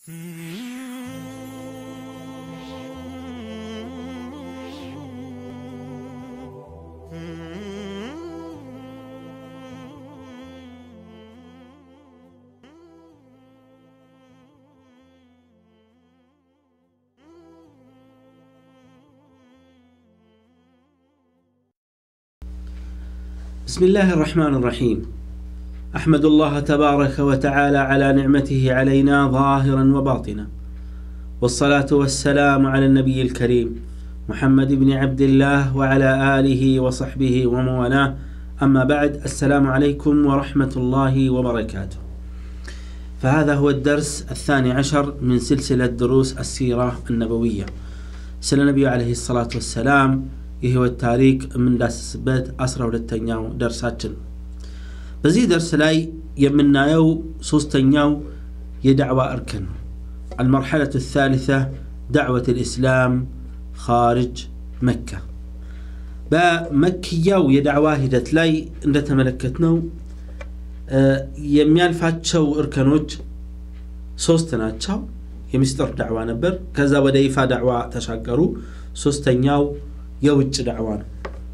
بسم الله الرحمن الرحيم. أحمد الله تبارك وتعالى على نعمته علينا ظاهرا وباطنا، والصلاة والسلام على النبي الكريم محمد بن عبد الله وعلى آله وصحبه ومن والاه. أما بعد، السلام عليكم ورحمة الله وبركاته. فهذا هو الدرس 12 من سلسلة دروس السيرة النبوية. سل النبي عليه الصلاة والسلام ይህ ታሪክ ምን ዳስስበት 12ኛው ደርሳችን። በዚህ ደርስ ላይ የምናየው ሶስተኛው የዳዕዋ እርከን ነው። المرحلة الثالثة دعوة الإسلام خارج مكة። በመክያው የዳዕዋ ሂደት ላይ እንደተመለከትነው የሚያልፋቸው እርከኖች ሶስት ናቸው። የሚስጥር ዳዕዋ ነበር፣ ከዛ ወደ ይፋ ዳዕዋ ተሻገሩ። ሶስተኛው የውጭ ዳዕዋ ነው።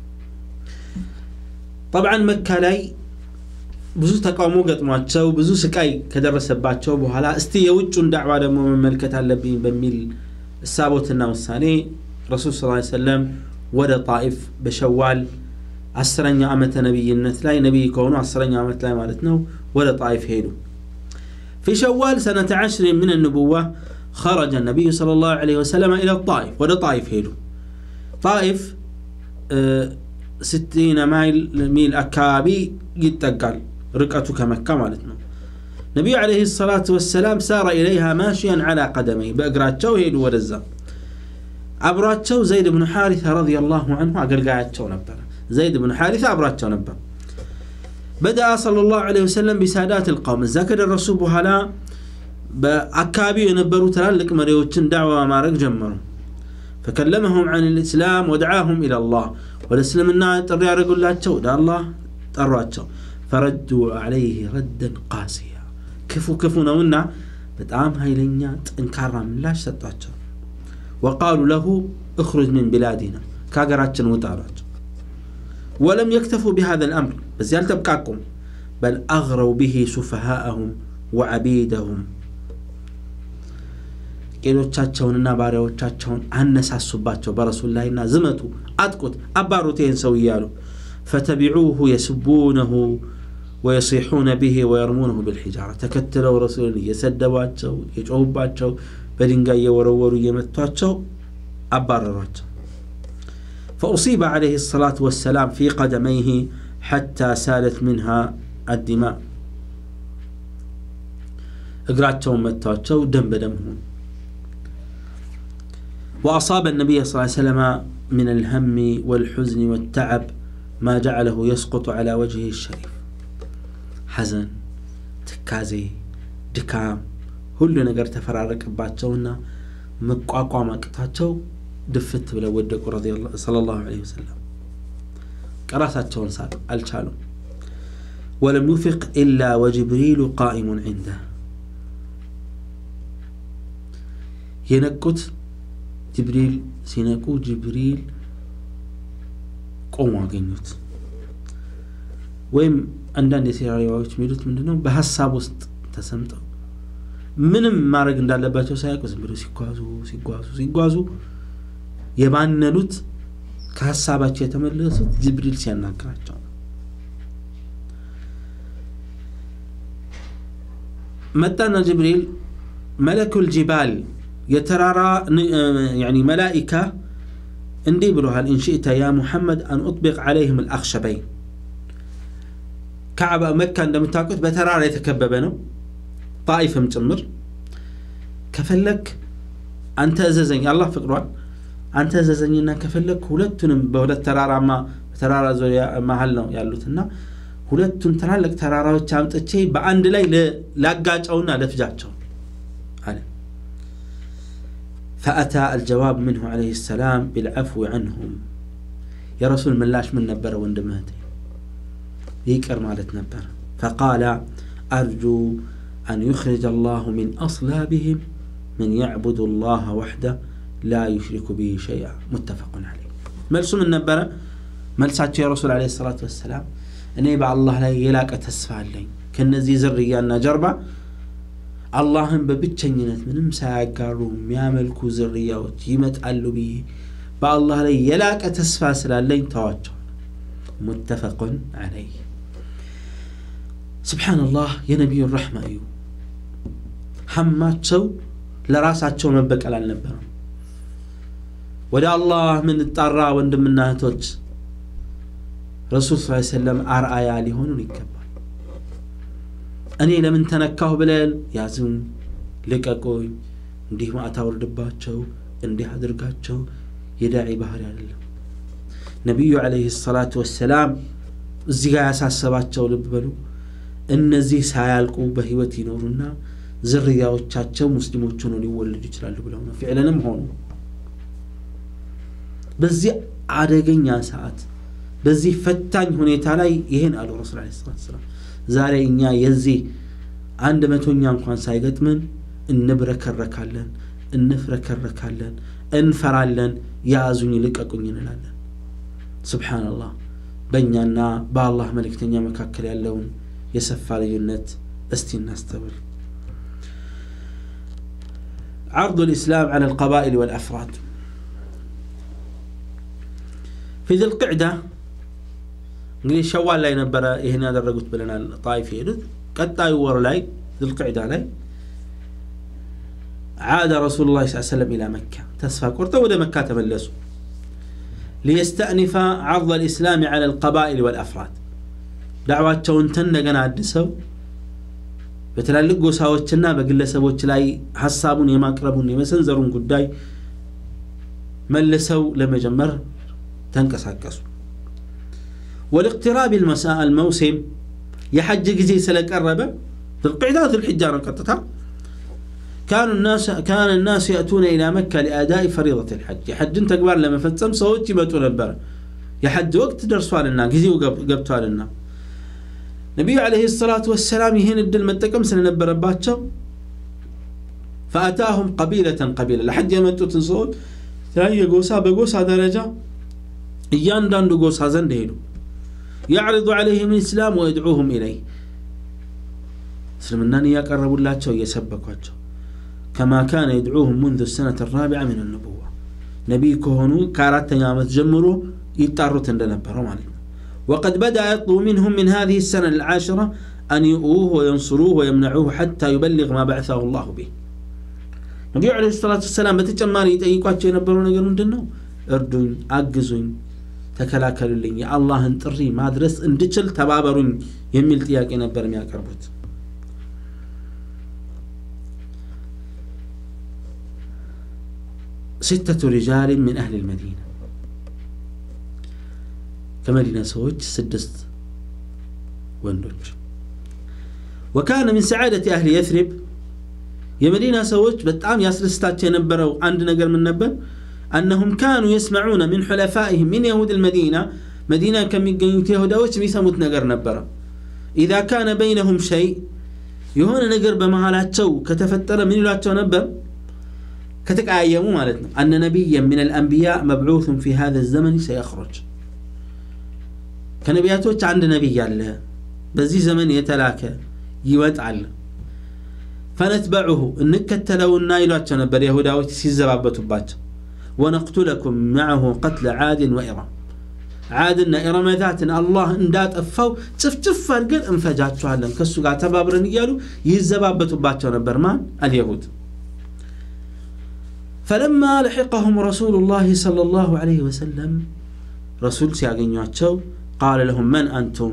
طبعا መካ ላይ ብዙ ተቃውሞ ገጥሟቸው ብዙ ስቃይ ከደረሰባቸው በኋላ እስቲ የውጭውን ዳዕዋ ደግሞ መመልከት አለብኝ በሚል እሳቦትና ውሳኔ ረሱል ሰለላሁ ዐለይሂ ወሰለም ወደ ጣኢፍ በሸዋል 10ኛ ዓመተ ነብይነት ላይ ነብይ ከሆኑ 10ኛ ዓመት ላይ ማለት ነው ወደ ጣኢፍ ሄዱ። في شوال سنة 10 من النبوة خرج النبي صلى الله عليه وسلم إلى الطائف. ወደ ጣኢፍ ሄዱ። طائف 60 ميل أكابي يتقال رقته كمكة مالتنا. النبي عليه الصلاة والسلام سار إليها ماشيا على قدميه بأقراتشو هيدو ورزا أبراتشو زيد بن حارثة رضي الله عنه أقل قاعدشو نبرا. زيد بن حارثة أبراتشو نبرا. بدأ صلى الله عليه وسلم بسادات القوم. الزاكر الرسول بهلا بأكابي ينبروا تلالك مريوتشن دعوة ما رق جمروا، فكلمهم عن الإسلام ودعاهم إلى الله. والإسلام الناس ترى يقول لا تشود الله تراتشو، فردوا عليه ردا قاسيا. كفو نونا بتعام هاي لنيات انكرم لاش ستاتشو، وقالوا له اخرج من بلادنا كاغراتشن وتاراتشو. ولم يكتفوا بهذا الأمر بس يلتبكاكم، بل أغروا به سفهاءهم وعبيدهم. ቄሎቻቸውንና ባሪያዎቻቸውን አነሳሱባቸው በረሱል ላይና ዝመቱ አጥቁት አባሩት ይህን ሰው እያሉ فتبعوه يسبونه ويصيحون به ويرمونه بالحجارة. ተከትለው ረሱልን እየሰደቧቸው የጮሁባቸው በድንጋይ እየወረወሩ እየመቷቸው አባረሯቸው። فأصيب عليه الصلاة والسلام في قدميه حتى سالت منها الدماء. እግራቸውን መቷቸው ደም በደም ሆኑ። وأصاب النبي صلى الله عليه وسلم من الهم والحزن والتعب ما جعله يسقط على وجهه الشريف. حزن، تكازي، دكام، كل نجار تفرارك باتشونا مقاقع مقتاتشو دفت بلا ودك رضي الله صلى الله عليه وسلم. كراساتشون صار الشالو. ولم يفق إلا وجبريل قائم عنده. ينكت جبريل سينكو جبريل قوم አገኙት። ወይም አንዳንድ የሲራሪያዎች የሚሉት ምንድነው በሐሳብ ውስጥ ተሰምጠው ምንም ማድረግ እንዳለባቸው ሳይቆ ዝም ብለው ሲጓዙ የባነኑት ከሐሳባቸው የተመለሱት ጅብሪል ሲያናግራቸው መጣና ጅብሪል መለኩል ጂባል يترارى يعني ملائكة اندي بروها إن شئت يا محمد أن أطبق عليهم الأخشبين. كعبة مكة عندما تاكد بترارى يتكببنا طائف متمر كفلك أنت أززني الله فقران أنت أززنينا كفلك ولتن بولت ترارى ما ترارى زويا محلنا يالوتنا ولتن ترالك ترارى وتشامت الشيء بعند لي لاجاج أونا لفجاجهم. فأتى الجواب منه عليه السلام بالعفو عنهم. يا رسول من لاش من نبر وندمهتي يكر مالت نبر. فقال أرجو أن يخرج الله من أصلابهم من يعبد الله وحده لا يشرك به شيئا متفق عليه መልሱ ምን ነበረ መልሳቸው የረሱል አለይሂ ሰላቱ ወሰለም እኔ በአላህ ላይ የላቀ ተስፋ አለኝ ከነዚህ ዝርያና ጀርባ አላህን በብቸኝነት ምንም ሳያጋሩ የሚያመልኩ ዝርያዎች ይመጣሉ ብዬ በአላህ ላይ የላቀ ተስፋ ስላለኝ ተዋቸው متفق عليه سبحان الله يا نبي الرحمة أيو حماتشو لراساتشو مبكال النبرم ودا الله من الطرا وندم الناتوج رسول صلى الله عليه وسلم أرآيا لهون ونكبر أني لمن تنكاه بلال يازون لك أقوي نديه ما أتاور دباتشو نديه حدرقاتشو يدعي بحر الله نبي عليه الصلاة والسلام زيغا ያሳሰባቸው ልብ በሉ እነዚህ ሳያልቁ በህይወት ይኖሩና ዝርያዎቻቸው ሙስሊሞች ሆነው ሊወለዱ ይችላሉ ብለው ነው ፍዕለንም ሆኖ በዚህ አደገኛ ሰዓት በዚህ ፈታኝ ሁኔታ ላይ ይሄን አሉ ረሱል አለይሂ ሰላም ዛሬ እኛ የዚህ 100ኛ እንኳን ሳይገጥመን እንብረከረካለን እንፍረከረካለን እንፈራለን ያዙኝ ልቀቁኝ እንላለን سبحان الله بيننا بالله ملكتنا مكاكل يالون يسفى ليونت استينا استبر عرض الإسلام على القبائل والأفراد في ذي القعدة نقول شوال لا ينبرا هنا درجت بلنا الطائف يلد قد طايور لاي ذي القعدة لاي عاد رسول الله صلى الله عليه وسلم إلى مكة تسفى كورته ودا مكة تملسوا ليستأنف عرض الإسلام على القبائل والأفراد دعواتهم تنقنا عدسوا بتلالقوا ساوتشنا بقلسوا لاي حسابون يماقربون يمسنزرون قداي ملسوا لما جمر تنكساكسوا والاقتراب الموسم يحجج زي سلك الربا في القعدات الحجارة قطتها كان الناس يأتون إلى مكة لأداء فريضة الحج حج انت قبار لما فتسم صوت يبتون البر يحج وقت درسوا لنا قزي وقبتوا لنا نبي عليه الصلاة والسلام يهين الدل متكم سننبر باتشو فأتاهم قبيلة لحج يمتوا تنصوت ثانية بقوسا درجة إيان داندو قوسا زندهلو يعرض عليهم الإسلام ويدعوهم إليه سلمناني يقربوا الله تشو يسبكوا كما كان يدعوهم منذ السنة الرابعة من النبوة نبي كهنو كارات يامت جمرو يتعرض تندنبروا عليهم وقد بدأ يطلب منهم من هذه السنة العاشرة أن يؤوه وينصروه ويمنعوه حتى يبلغ ما بعثه الله به نبي عليه الصلاة والسلام بتجمعي يتأيقوا ينبرون يقولون دنو اردون أقزون تكلاكلوا لي يا الله انتري ما درس اندجل تبابرون يميل تياك ينبر ميا كربوت ستة رجال من أهل المدينة كمدينة سوج سدست وندوج وكان من سعادة أهل يثرب يا مدينة سوج بتعام ياسرستات ينبروا عندنا قال من نبر أنهم كانوا يسمعون من حلفائهم من يهود المدينة مدينة كم يجيوت يهودا وش بيسموت نجر نبرة إذا كان بينهم شيء يهون نجر بمهالات شو كتفتر من لا نبر كتك أيامو مالتنا أن نبيا من الأنبياء مبعوث في هذا الزمن سيخرج كنبياتوش عند نبي الله بزي زمن يتلاكى يوتعل فنتبعه إنك تلو النايلات نبر يهودا وتسيزبابة بات ونقتلكم معه قتل عاد وإرم عاد إرم ذات الله اندات أفو تفتف فرقل انفجات شهلا كسو قاعد تبابرن يالو يزبابة بات نبر مان اليهود فلما لحقهم رسول الله صلى الله عليه وسلم رسول سياقينياتشو قال لهم من أنتم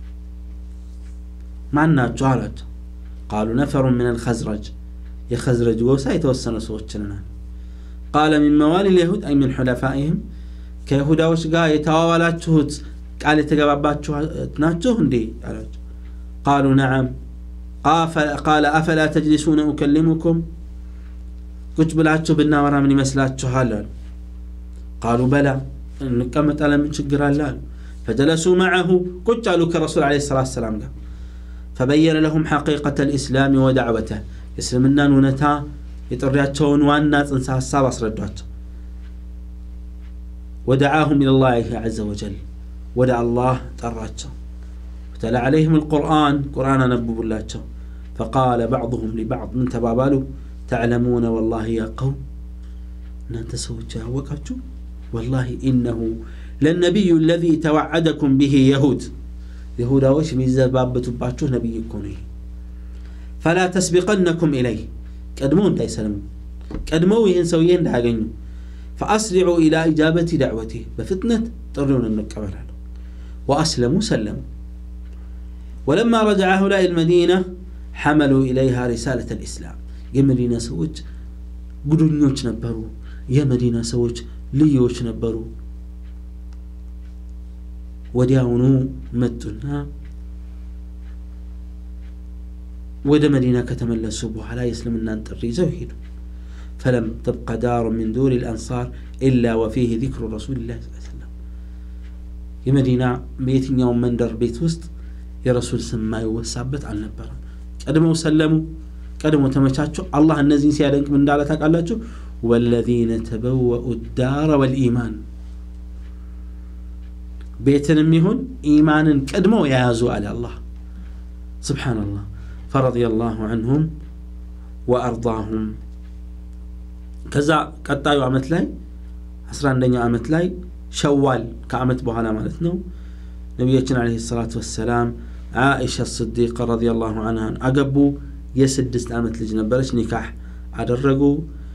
معنا جالت قالوا نفر من الخزرج يا خزرج وسا يتوسن صوتنا قال من موالي اليهود أي من حلفائهم كيهودا وشقا يتواولاتشوت قال يتقباباتشو هندي قالوا نعم قال أفلا تجلسون أكلمكم قلت بلاتشو بدنا ورا من يمسلاتشو هالال قالوا بلى نقمت على من شقر هالال فجلسوا معه قلت قالوا كرسول عليه الصلاة والسلام فبين لهم حقيقة الإسلام ودعوته يسلمنا نونتا የጥሪያቸውን ዋና ጽንሰ ሐሳብ አስረዷቸው ودعاهم الى الله عز وجل ودع الله طراچو وتلا عليهم القرآن قرآن نببلاچو فقال بعضهم لبعض من تبابالو تعلمون والله يا قوم انت سوچ ያወቃችሁ والله انه للنبي الذي توعدكم به يهوداوش የሚዘባበቱባችሁ ነብይ እኮ ነው فلا تسبقنكم اليه ቀድሞ እንዳይሰለሙ ቀድሞ ይሄን ሰውዬ እንዳያገኙ فاسرعوا الى اجابه دعوته بفتنه طريون النقبل واسلموا سلموا ولما رجع هؤلاء المدينه حملوا اليها رساله الاسلام የመዲና ሰዎች ጉዱኞች ነበሩ የመዲና ሰዎች ልዮች ነበሩ ወዲያውኑ መጡና ወደ መዲና ከተመለሱ በኋላ የእስልምናን ጥሪ ይዘው ሄዱ فلم تبقى دار من دور الأنصار إلا وفيه ذكر رسول الله صلى الله عليه وسلم የመዲና በየትኛው መንደር ቤት ውስጥ የረሱል ስም ማይወሳበት አልነበረም ቀድመው ሰለሙ ቀድሞ ተመቻቸው አላህ እነዚህን ሲያደንቅ ምን እንዳለ ታውቃላችሁ والذين تبوأوا الدار والإيمان بيتንም ይሁን ኢማንን ቀድመው ያያዙ አለ አላህ سبحان الله فرضي الله عنهم وأرضاهم ከዛ ቀጣዩ አመት ላይ 11ኛ አመት ላይ ሸዋል ከአመት በኋላ ማለት ነው ነብያችን አለይሂ ሰላቱ ወሰለም አይሻ الصديقة رضي الله عنها አገቡ የ6 አመት ልጅ ነበረች ኒካህ አደረጉ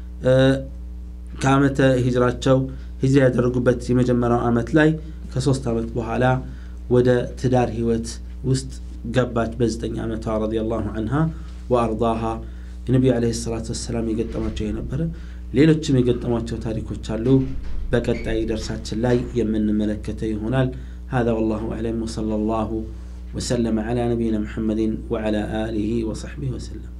ከአመተ ሂጅራቸው ሂጅራ ያደረጉበት የመጀመሪያው አመት ላይ ከ3 አመት በኋላ ወደ ትዳር ህይወት ውስጥ ገባች በ9 አመቷ رضي الله عنها وأرضاها النبي عليه الصلاة والسلام يقدماቸው የነበረ ሌሎችም የገጠሟቸው ታሪኮች አሉ በቀጣይ ደርሳችን ላይ የምንመለከተው ይሆናል هذا والله أعلم وصلى الله وسلم على نبينا محمد وعلى آله وصحبه وسلم